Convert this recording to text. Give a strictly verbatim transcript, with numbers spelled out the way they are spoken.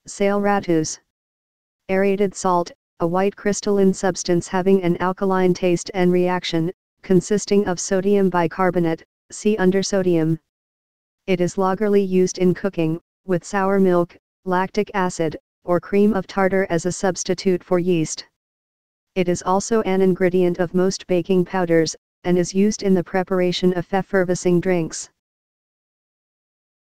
Saleratus. Aerated salt, a white crystalline substance having an alkaline taste and reaction, consisting of sodium bicarbonate, see under sodium. It is largely used in cooking, with sour milk, lactic acid, or cream of tartar as a substitute for yeast. It is also an ingredient of most baking powders, and is used in the preparation of effervescing drinks.